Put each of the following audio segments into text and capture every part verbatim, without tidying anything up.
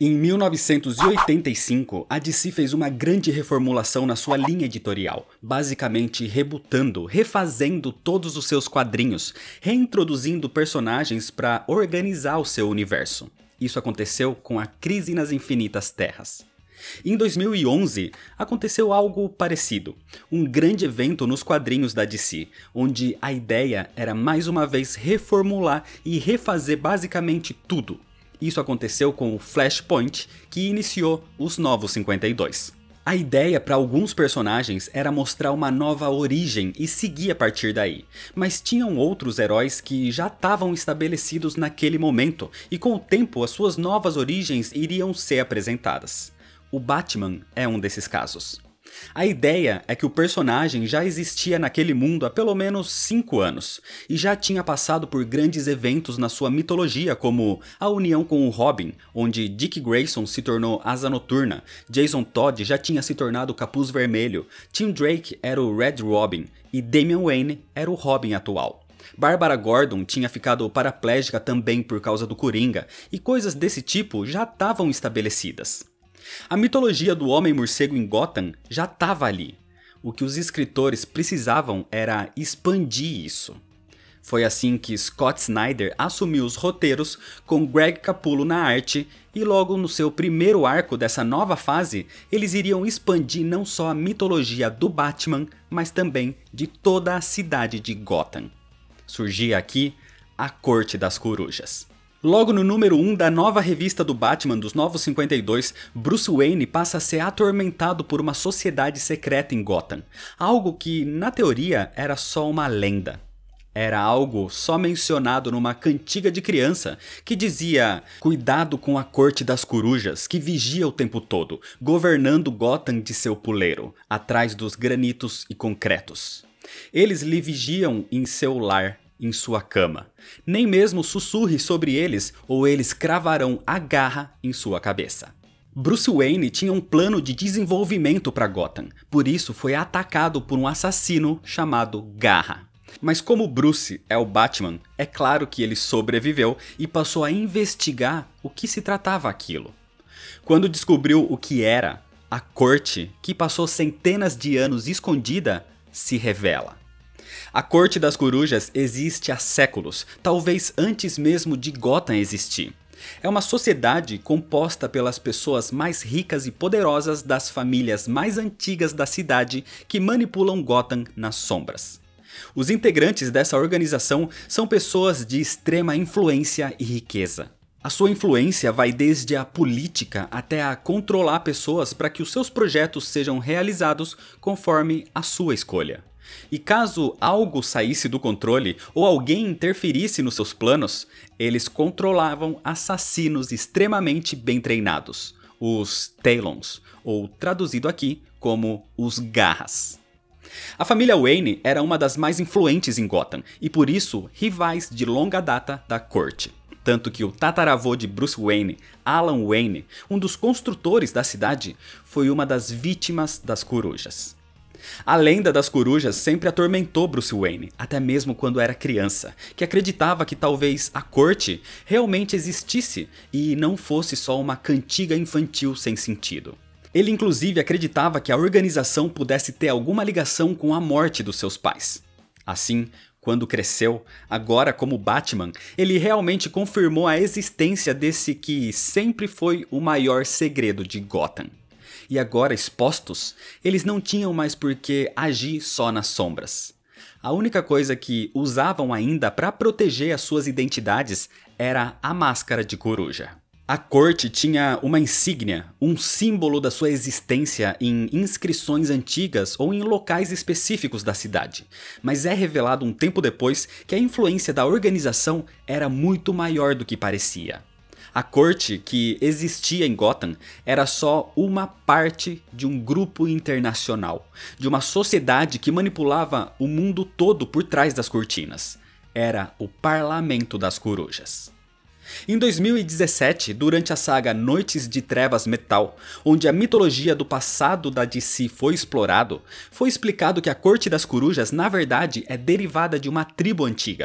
Em mil novecentos e oitenta e cinco, a D C fez uma grande reformulação na sua linha editorial, basicamente rebutando, refazendo todos os seus quadrinhos, reintroduzindo personagens para organizar o seu universo. Isso aconteceu com a Crise nas Infinitas Terras. Em dois mil e onze, aconteceu algo parecido, um grande evento nos quadrinhos da D C, onde a ideia era mais uma vez reformular e refazer basicamente tudo. Isso aconteceu com o Flashpoint, que iniciou os Novos cinquenta e dois. A ideia para alguns personagens era mostrar uma nova origem e seguir a partir daí, mas tinham outros heróis que já estavam estabelecidos naquele momento, e com o tempo as suas novas origens iriam ser apresentadas. O Batman é um desses casos. A ideia é que o personagem já existia naquele mundo há pelo menos cinco anos, e já tinha passado por grandes eventos na sua mitologia, como a união com o Robin, onde Dick Grayson se tornou Asa Noturna, Jason Todd já tinha se tornado Capuz Vermelho, Tim Drake era o Red Robin, e Damian Wayne era o Robin atual. Bárbara Gordon tinha ficado paraplégica também por causa do Coringa, e coisas desse tipo já estavam estabelecidas. A mitologia do Homem-Morcego em Gotham já estava ali. O que os escritores precisavam era expandir isso. Foi assim que Scott Snyder assumiu os roteiros com Greg Capullo na arte, e logo no seu primeiro arco dessa nova fase, eles iriam expandir não só a mitologia do Batman, mas também de toda a cidade de Gotham. Surgia aqui a Corte das Corujas. Logo no número um da nova revista do Batman dos Novos cinquenta e dois, Bruce Wayne passa a ser atormentado por uma sociedade secreta em Gotham, algo que, na teoria, era só uma lenda. Era algo só mencionado numa cantiga de criança, que dizia: "Cuidado com a Corte das Corujas, que vigia o tempo todo, governando Gotham de seu puleiro, atrás dos granitos e concretos. Eles lhe vigiam em seu lar, em sua cama. Nem mesmo sussurre sobre eles, ou eles cravarão a garra em sua cabeça." Bruce Wayne tinha um plano de desenvolvimento para Gotham, por isso foi atacado por um assassino chamado Garra. Mas como Bruce é o Batman, é claro que ele sobreviveu e passou a investigar o que se tratava aquilo. Quando descobriu o que era, a corte, que passou centenas de anos escondida, se revela. A Corte das Corujas existe há séculos, talvez antes mesmo de Gotham existir. É uma sociedade composta pelas pessoas mais ricas e poderosas das famílias mais antigas da cidade que manipulam Gotham nas sombras. Os integrantes dessa organização são pessoas de extrema influência e riqueza. A sua influência vai desde a política até a controlar pessoas para que os seus projetos sejam realizados conforme a sua escolha. E caso algo saísse do controle ou alguém interferisse nos seus planos, eles controlavam assassinos extremamente bem treinados, os Talons, ou traduzido aqui como os Garras. A família Wayne era uma das mais influentes em Gotham e por isso rivais de longa data da corte. Tanto que o tataravô de Bruce Wayne, Alan Wayne, um dos construtores da cidade, foi uma das vítimas das corujas. A lenda das corujas sempre atormentou Bruce Wayne, até mesmo quando era criança, que acreditava que talvez a corte realmente existisse e não fosse só uma cantiga infantil sem sentido. Ele inclusive acreditava que a organização pudesse ter alguma ligação com a morte dos seus pais. Assim, quando cresceu, agora como Batman, ele realmente confirmou a existência desse que sempre foi o maior segredo de Gotham. E agora expostos, eles não tinham mais por que agir só nas sombras. A única coisa que usavam ainda para proteger as suas identidades era a máscara de coruja. A corte tinha uma insígnia, um símbolo da sua existência em inscrições antigas ou em locais específicos da cidade, mas é revelado um tempo depois que a influência da organização era muito maior do que parecia. A corte que existia em Gotham era só uma parte de um grupo internacional, de uma sociedade que manipulava o mundo todo por trás das cortinas. Era o Parlamento das Corujas. Em dois mil e dezessete, durante a saga Noites de Trevas Metal, onde a mitologia do passado da D C foi explorado, foi explicado que a Corte das Corujas na verdade é derivada de uma tribo antiga.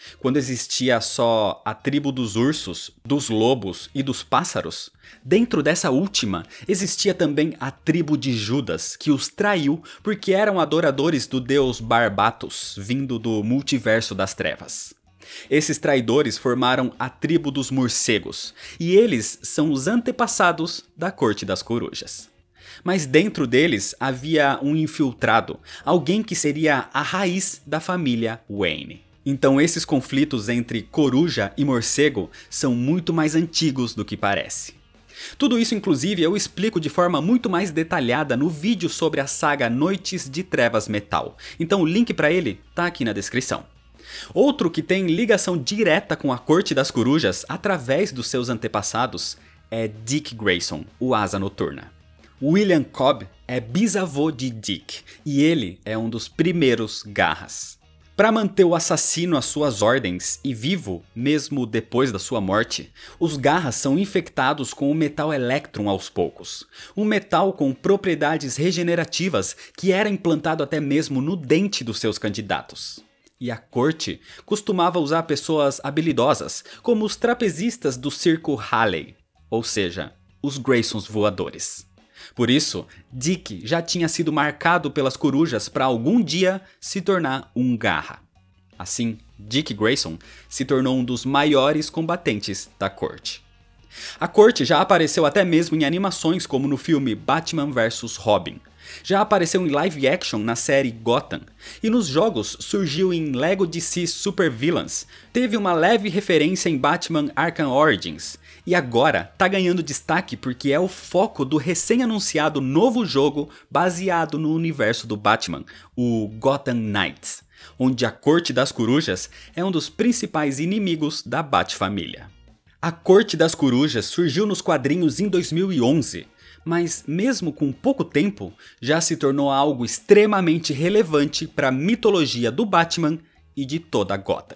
Quando existia só a tribo dos ursos, dos lobos e dos pássaros, dentro dessa última existia também a tribo de Judas, que os traiu porque eram adoradores do deus Barbatos, vindo do multiverso das trevas. Esses traidores formaram a tribo dos morcegos, e eles são os antepassados da Corte das Corujas. Mas dentro deles havia um infiltrado, alguém que seria a raiz da família Wayne. Então esses conflitos entre coruja e morcego são muito mais antigos do que parece. Tudo isso inclusive eu explico de forma muito mais detalhada no vídeo sobre a saga Noites de Trevas Metal, então o link para ele tá aqui na descrição. Outro que tem ligação direta com a Corte das Corujas através dos seus antepassados é Dick Grayson, o Asa Noturna. William Cobb é bisavô de Dick e ele é um dos primeiros Garras. Para manter o assassino às suas ordens e vivo, mesmo depois da sua morte, os Garras são infectados com o metal Electrum aos poucos. Um metal com propriedades regenerativas que era implantado até mesmo no dente dos seus candidatos. E a corte costumava usar pessoas habilidosas, como os trapezistas do circo Halley, ou seja, os Graysons voadores. Por isso, Dick já tinha sido marcado pelas corujas para algum dia se tornar um Garra. Assim, Dick Grayson se tornou um dos maiores combatentes da corte. A corte já apareceu até mesmo em animações como no filme Batman versus Robin. Já apareceu em live action na série Gotham, e nos jogos surgiu em Lego D C Super Villains, teve uma leve referência em Batman Arkham Origins, e agora tá ganhando destaque porque é o foco do recém-anunciado novo jogo baseado no universo do Batman, o Gotham Knights, onde a Corte das Corujas é um dos principais inimigos da Bat-família. A Corte das Corujas surgiu nos quadrinhos em dois mil e onze, mas mesmo com pouco tempo, já se tornou algo extremamente relevante para a mitologia do Batman e de toda Gotham.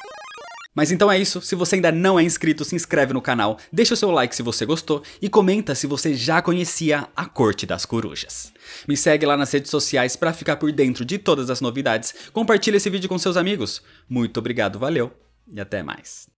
Mas então é isso, se você ainda não é inscrito, se inscreve no canal, deixa o seu like se você gostou e comenta se você já conhecia a Corte das Corujas. Me segue lá nas redes sociais para ficar por dentro de todas as novidades, compartilha esse vídeo com seus amigos. Muito obrigado, valeu e até mais.